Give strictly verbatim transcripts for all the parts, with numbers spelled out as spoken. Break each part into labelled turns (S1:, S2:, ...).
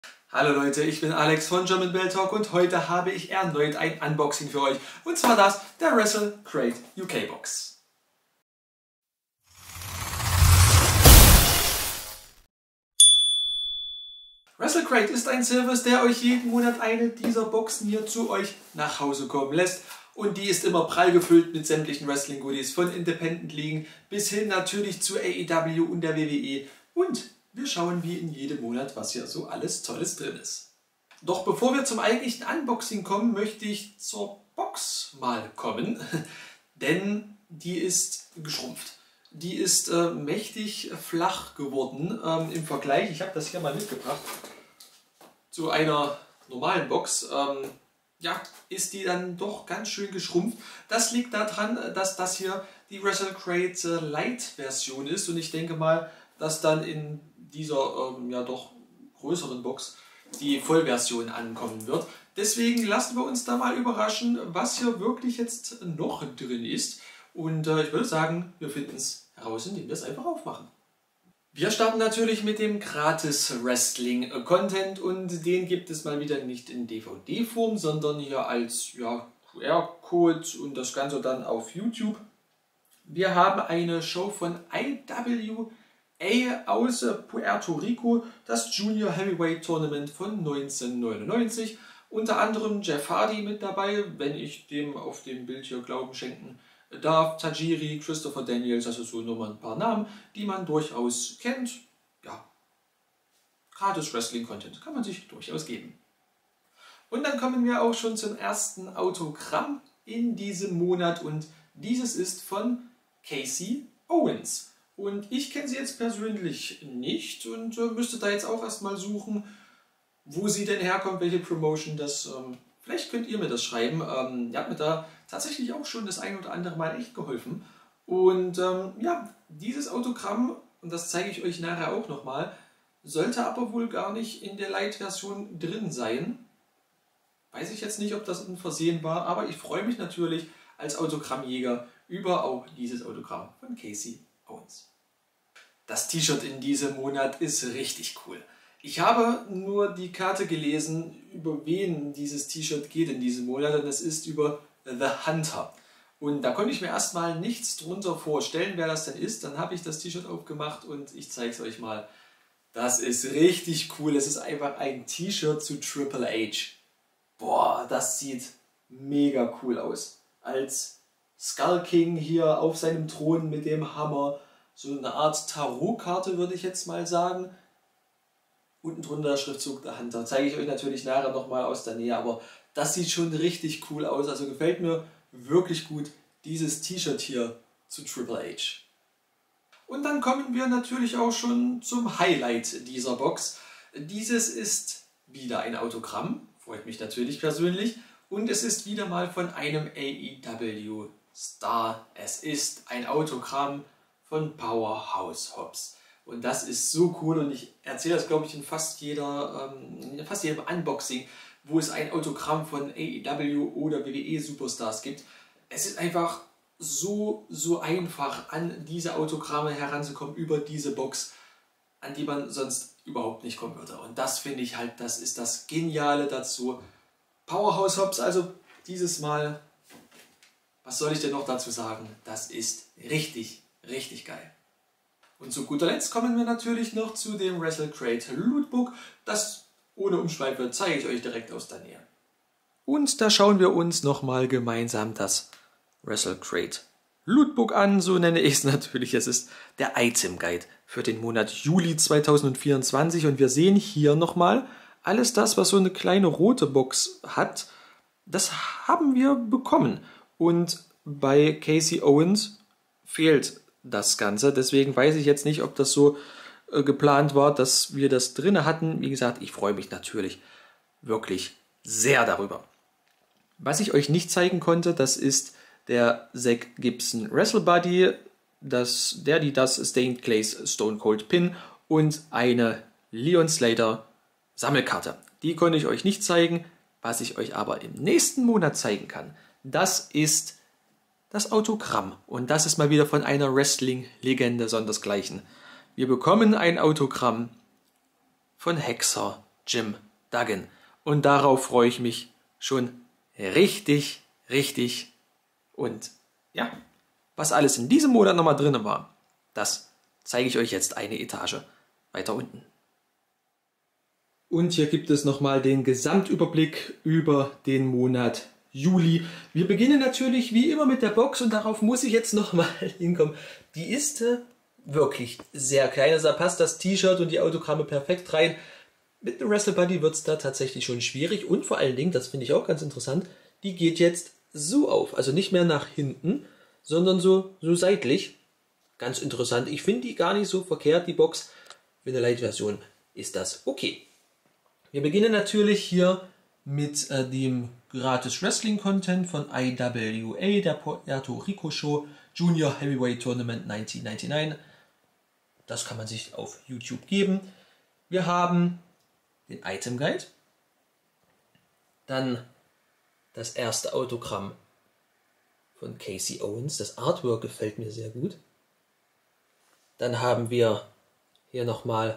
S1: Hallo Leute, ich bin Alex von German Bell Talk und heute habe ich erneut ein Unboxing für euch. Und zwar das der WrestleCrate U K Box. WrestleCrate ist ein Service, der euch jeden Monat eine dieser Boxen hier zu euch nach Hause kommen lässt. Und die ist immer prall gefüllt mit sämtlichen Wrestling-Goodies, von Independent-Ligen bis hin natürlich zu A E W und der W W E. Und wir schauen wie in jedem Monat, was hier so alles Tolles drin ist. Doch bevor wir zum eigentlichen Unboxing kommen, möchte ich zur Box mal kommen, denn die ist geschrumpft. Die ist äh, mächtig flach geworden ähm, im Vergleich. Ich habe das hier mal mitgebracht zu einer normalen Box. Ähm, ja, ist die dann doch ganz schön geschrumpft. Das liegt daran, dass das hier die WrestleCrate äh, Lite-Version ist und ich denke mal, dass dann in dieser ähm, ja doch größeren Box die Vollversion ankommen wird. Deswegen lassen wir uns da mal überraschen, was hier wirklich jetzt noch drin ist. Und äh, ich würde sagen, wir finden es heraus, indem wir es einfach aufmachen. Wir starten natürlich mit dem gratis Wrestling-Content und den gibt es mal wieder nicht in D V D-Form, sondern hier als ja, Q R-Code und das Ganze dann auf YouTube. Wir haben eine Show von I W A aus Puerto Rico, das Junior Heavyweight Tournament von neunzehnhundertneunundneunzig. Unter anderem Jeff Hardy mit dabei, wenn ich dem auf dem Bild hier Glauben schenken darf. Tajiri, Christopher Daniels, also so nur mal ein paar Namen, die man durchaus kennt. Ja, gratis Wrestling-Content kann man sich durchaus geben. Und dann kommen wir auch schon zum ersten Autogramm in diesem Monat und dieses ist von Casey Owens. Und ich kenne sie jetzt persönlich nicht und äh, müsste da jetzt auch erstmal suchen, wo sie denn herkommt, welche Promotion das. Ähm, vielleicht könnt ihr mir das schreiben. Ähm, ihr habt mir da tatsächlich auch schon das ein oder andere Mal echt geholfen. Und ähm, ja, dieses Autogramm, und das zeige ich euch nachher auch nochmal, sollte aber wohl gar nicht in der Lite-Version drin sein. Weiß ich jetzt nicht, ob das ein Versehen war, aber ich freue mich natürlich als Autogrammjäger über auch dieses Autogramm von Casey Owens. Das T-Shirt in diesem Monat ist richtig cool. Ich habe nur die Karte gelesen, über wen dieses T-Shirt geht in diesem Monat und es ist über The Hunter. Und da konnte ich mir erstmal nichts drunter vorstellen, wer das denn ist. Dann habe ich das T-Shirt aufgemacht und ich zeige es euch mal. Das ist richtig cool. Es ist einfach ein T-Shirt zu Triple H. Boah, das sieht mega cool aus. Als Skull King hier auf seinem Thron mit dem Hammer. So eine Art Tarotkarte würde ich jetzt mal sagen. Unten drunter der Schriftzug der Hunter. Zeige ich euch natürlich nachher nochmal aus der Nähe. Aber das sieht schon richtig cool aus. Also gefällt mir wirklich gut dieses T-Shirt hier zu Triple H. Und dann kommen wir natürlich auch schon zum Highlight dieser Box. Dieses ist wieder ein Autogramm. Freut mich natürlich persönlich. Und es ist wieder mal von einem A E W-Star. Es ist ein Autogramm von Powerhouse Hobbs. Und das ist so cool und ich erzähle das, glaube ich, in fast, jeder, ähm, in fast jedem Unboxing, wo es ein Autogramm von A E W oder W W E-Superstars gibt. Es ist einfach so, so einfach, an diese Autogramme heranzukommen über diese Box, an die man sonst überhaupt nicht kommen würde. Und das finde ich halt, das ist das Geniale dazu. Powerhouse Hobbs, also dieses Mal, was soll ich denn noch dazu sagen? Das ist richtig, richtig geil. Und zu guter Letzt kommen wir natürlich noch zu dem WrestleCrate Lootbook. Das ohne Umschweife zeige ich euch direkt aus der Nähe. Und da schauen wir uns nochmal gemeinsam das WrestleCrate Lootbook an. So nenne ich es natürlich. Es ist der Item Guide für den Monat Juli zweitausendvierundzwanzig. Und wir sehen hier nochmal alles das, was so eine kleine rote Box hat. Das haben wir bekommen. Und bei Casey Owens fehlt das Ganze. Deswegen weiß ich jetzt nicht, ob das so äh, geplant war, dass wir das drin hatten. Wie gesagt, ich freue mich natürlich wirklich sehr darüber. Was ich euch nicht zeigen konnte, das ist der Zack Gibson Wrestle Buddy, das, der, die, das Stained Glaze Stone Cold Pin und eine Leon Slater Sammelkarte. Die konnte ich euch nicht zeigen. Was ich euch aber im nächsten Monat zeigen kann, das ist das Autogramm. Und das ist mal wieder von einer Wrestling-Legende sondersgleichen. Wir bekommen ein Autogramm von Hexer Jim Duggan. Und darauf freue ich mich schon richtig, richtig. Und ja, was alles in diesem Monat nochmal drin war, das zeige ich euch jetzt eine Etage weiter unten. Und hier gibt es nochmal den Gesamtüberblick über den Monat Juli. Wir beginnen natürlich wie immer mit der Box und darauf muss ich jetzt nochmal hinkommen. Die ist äh, wirklich sehr klein, also da passt das T-Shirt und die Autogramme perfekt rein. Mit einem Wrestle Buddy wird es da tatsächlich schon schwierig und vor allen Dingen, das finde ich auch ganz interessant, die geht jetzt so auf, also nicht mehr nach hinten, sondern so, so seitlich. Ganz interessant. Ich finde die gar nicht so verkehrt, die Box. Für eine Light-Version ist das okay. Wir beginnen natürlich hier mit äh, dem gratis Wrestling-Content von I W A, der Puerto Rico Show Junior Heavyweight Tournament neunzehnhundertneunundneunzig. Das kann man sich auf YouTube geben. Wir haben den Item Guide. Dann das erste Autogramm von Casey Owens. Das Artwork gefällt mir sehr gut. Dann haben wir hier nochmal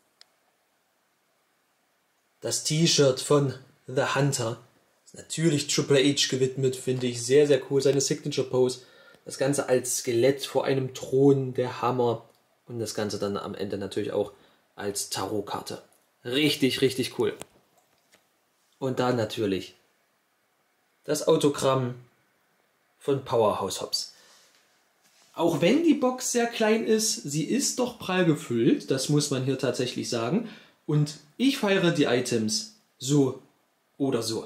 S1: das T-Shirt von The Hunter. Ist natürlich Triple H gewidmet, finde ich sehr, sehr cool. Seine Signature Pose. Das Ganze als Skelett vor einem Thron, der Hammer. Und das Ganze dann am Ende natürlich auch als Tarotkarte. Richtig, richtig cool. Und dann natürlich das Autogramm von Powerhouse Hobbs. Auch wenn die Box sehr klein ist, sie ist doch prall gefüllt, das muss man hier tatsächlich sagen. Und ich feiere die Items so oder so.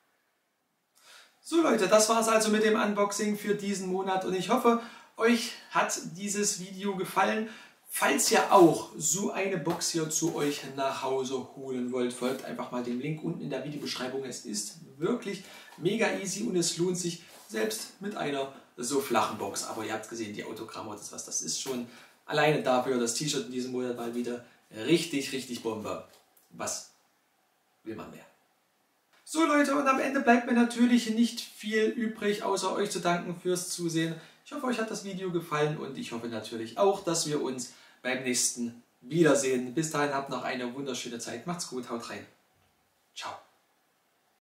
S1: So Leute, das war es also mit dem Unboxing für diesen Monat und ich hoffe, euch hat dieses Video gefallen. Falls ihr auch so eine Box hier zu euch nach Hause holen wollt, folgt einfach mal dem Link unten in der Videobeschreibung. Es ist wirklich mega easy und es lohnt sich selbst mit einer so flachen Box. Aber ihr habt gesehen, die Autogramme, das was, das ist schon alleine dafür. Das T-Shirt in diesem Monat mal wieder richtig, richtig Bombe. Was will man mehr? So Leute, und am Ende bleibt mir natürlich nicht viel übrig, außer euch zu danken fürs Zusehen. Ich hoffe, euch hat das Video gefallen und ich hoffe natürlich auch, dass wir uns beim nächsten Wiedersehen. Bis dahin habt noch eine wunderschöne Zeit. Macht's gut, haut rein. Ciao.